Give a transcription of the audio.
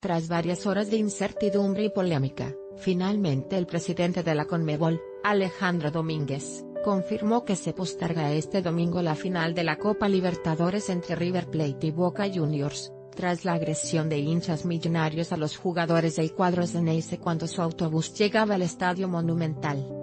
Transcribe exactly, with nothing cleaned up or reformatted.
Tras varias horas de incertidumbre y polémica, finalmente el presidente de la Conmebol, Alejandro Domínguez, confirmó que se posterga este domingo la final de la Copa Libertadores entre River Plate y Boca Juniors, tras la agresión de hinchas millonarios a los jugadores del cuadro xeneize cuando su autobús llegaba al Estadio Monumental.